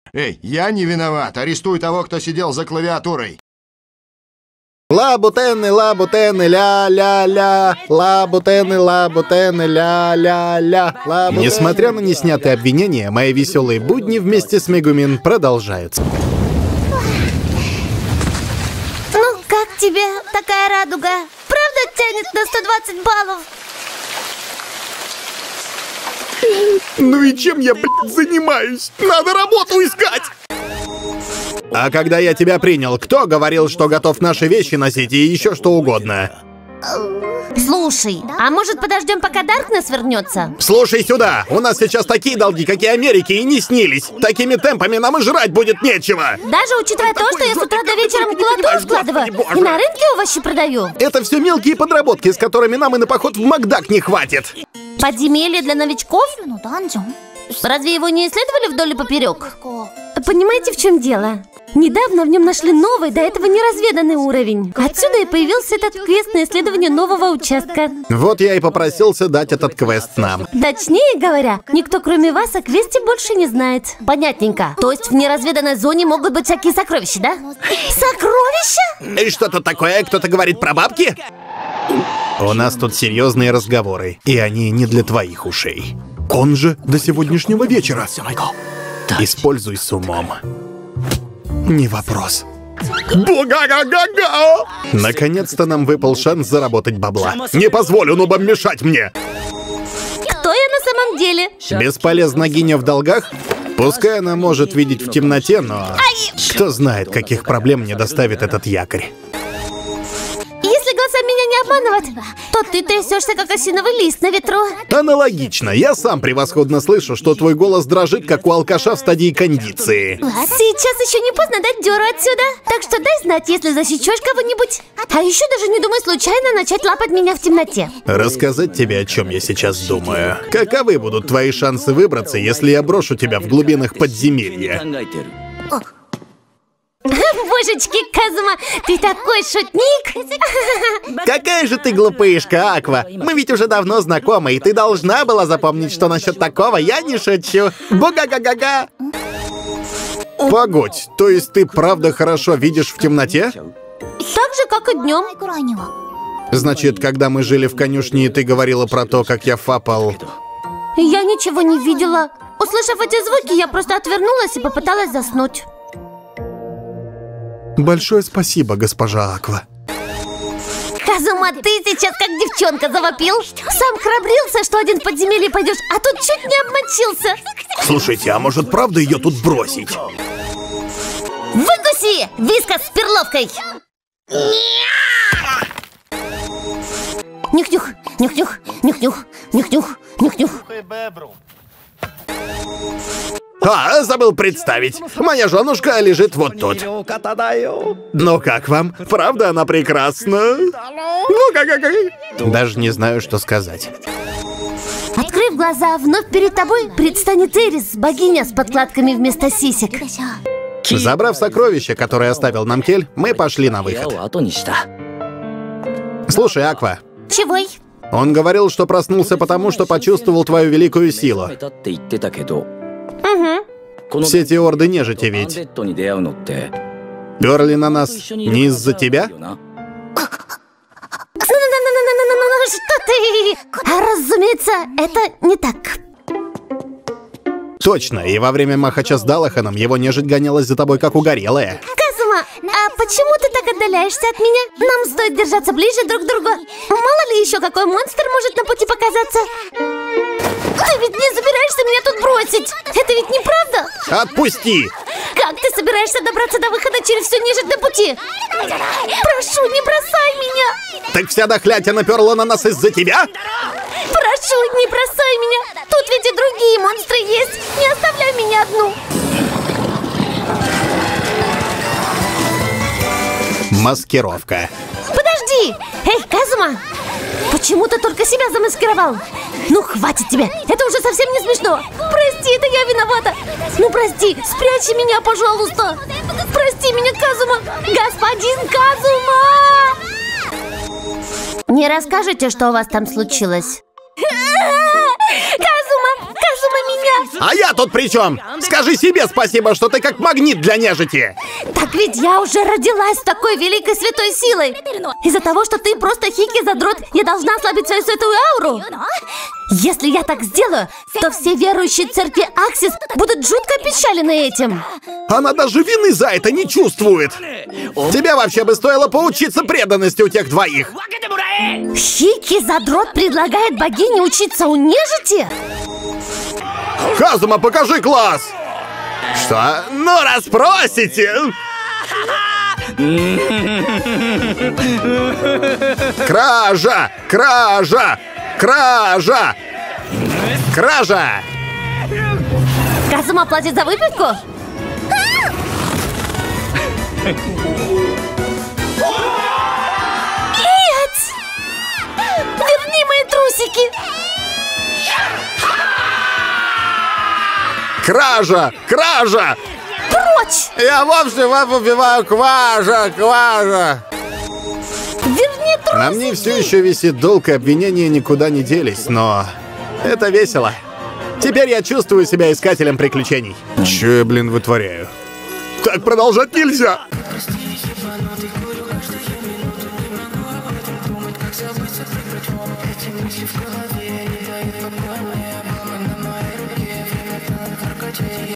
Эй, я не виноват. Арестуй того, кто сидел за клавиатурой. Лабутены, ля-ля-ля. Лабутены, ля-ля-ля. Несмотря на неснятые обвинения, мои веселые будни вместе с Мегумин продолжаются. Ну, как тебе такая радуга? Правда тянет на 120 баллов? Ну и чем я, блядь, занимаюсь? Надо работу искать! А когда я тебя принял, кто говорил, что готов наши вещи носить и еще что угодно? Слушай, а может подождем, пока Даркнесс вернется? Слушай сюда, у нас сейчас такие долги, как и Америке, и не снились. Такими темпами нам и жрать будет нечего. Даже учитывая то, что я с утра до вечера макулатуру складываю и на рынке овощи продаю. Это все мелкие подработки, с которыми нам и на поход в Макдак не хватит. Подземелье для новичков? Разве его не исследовали вдоль и поперек? Понимаете, в чем дело? Недавно в нем нашли новый, до этого неразведанный уровень. Отсюда и появился этот квест на исследование нового участка. Вот я и попросился дать этот квест нам. Точнее говоря, никто кроме вас о квесте больше не знает. Понятненько. То есть в неразведанной зоне могут быть всякие сокровища, да? Сокровища? И что тут такое? Кто-то говорит про бабки? У нас тут серьезные разговоры, и они не для твоих ушей. Он же до сегодняшнего вечера. Используй с умом. Не вопрос. Буга-га-га-га! Наконец-то нам выпал шанс заработать бабла. Не позволю нубам мешать мне! Кто я на самом деле? Бесполезна гиня в долгах? Пускай она может видеть в темноте, но... Кто знает, каких проблем мне доставит этот якорь. Если глаза меня не обманывать, то ты трясешься, как осиновый лист на ветру. Аналогично. Я сам превосходно слышу, что твой голос дрожит, как у алкаша в стадии кондиции. Сейчас еще не поздно дать дёру отсюда. Так что дай знать, если засечешь кого-нибудь. А еще даже не думай случайно начать лапать меня в темноте. Рассказать тебе, о чем я сейчас думаю. Каковы будут твои шансы выбраться, если я брошу тебя в глубинах подземелья? Божечки, Казума, ты такой шутник! Какая же ты глупышка, Аква! Мы ведь уже давно знакомы, и ты должна была запомнить, что насчет такого я не шучу. Буга-га-га-га! Погодь, то есть ты правда хорошо видишь в темноте? Так же, как и днем. Значит, когда мы жили в конюшне, ты говорила про то, как я фапал... Я ничего не видела. Услышав эти звуки, я просто отвернулась и попыталась заснуть. Большое спасибо, госпожа Аква. Казума, ты сейчас как девчонка завопил. Сам храбрился, что один в подземелье пойдешь, а тут чуть не обмочился. Слушайте, а может правда ее тут бросить? Выкуси! Вискас с перловкой! Нюх-нюх, нюх-нюх, нюх-нюх, нюх-нюх, нюх-нюх. А, забыл представить. Моя женушка лежит вот тут. Ну как вам? Правда она прекрасна? Ну как? Даже не знаю, что сказать. Открыв глаза, вновь перед тобой предстанет Эрис, богиня с подкладками вместо сисек. Забрав сокровище, которое оставил нам Кель, мы пошли на выход. Слушай, Аква. Чегой? Он говорил, что проснулся потому, что почувствовал твою великую силу. Угу. Все эти орды нежити ведь перли на нас не из-за тебя? Что ты? Разумеется, это не так. Точно, и во время махача с Далаханом его нежить гонялась за тобой, как угорелая. Казума, а почему ты так отдаляешься от меня? Нам стоит держаться ближе друг к другу. Мало ли еще какой монстр может на пути показаться. Ты ведь не собираешься меня тут бросить? Это ведь неправда? Отпусти! Как ты собираешься добраться до выхода через всю нежить на пути? Прошу, не бросай меня! Так вся дохлятина наперла на нас из-за тебя? Прошу, не бросай меня! Тут ведь и другие монстры есть! Не оставляй меня одну! Маскировка. Подожди! Эй, Казума! Почему ты только себя замаскировал? Ну, хватит тебе! Это уже совсем не смешно! Прости, это я виновата! Ну, прости! Спрячь меня, пожалуйста! Прости меня, Казума! Господин Казума! Не расскажете, что у вас там случилось? Казума! Казума, меня! А я тут при чем? Скажи себе спасибо, что ты как магнит для нежити. Так ведь я уже родилась с такой великой святой силой. Из-за того, что ты просто хики-задрот, я должна ослабить свою святую ауру. Если я так сделаю, то все верующие церкви Аксис будут жутко опечалены этим. Она даже вины за это не чувствует. Тебе вообще бы стоило поучиться преданности у тех двоих. Хики-задрот предлагает богине учиться у нежити? Казума, покажи класс! Что? Ну, расспросите! Кража! Кража! Кража! Кража! Казума платит за выпивку? Нет! Верни мои трусики! Кража! Кража! Прочь! Я вовсе вам убиваю кважа! Кважа! Верни трусики! На мне все еще висит долг, и обвинения никуда не делись, но это весело. Теперь я чувствую себя искателем приключений. Че я, блин, вытворяю? Так продолжать нельзя! Как забыть, как забыть, как забыть, как забыть, как забыть, как забыть, как забыть, как забыть, как забыть,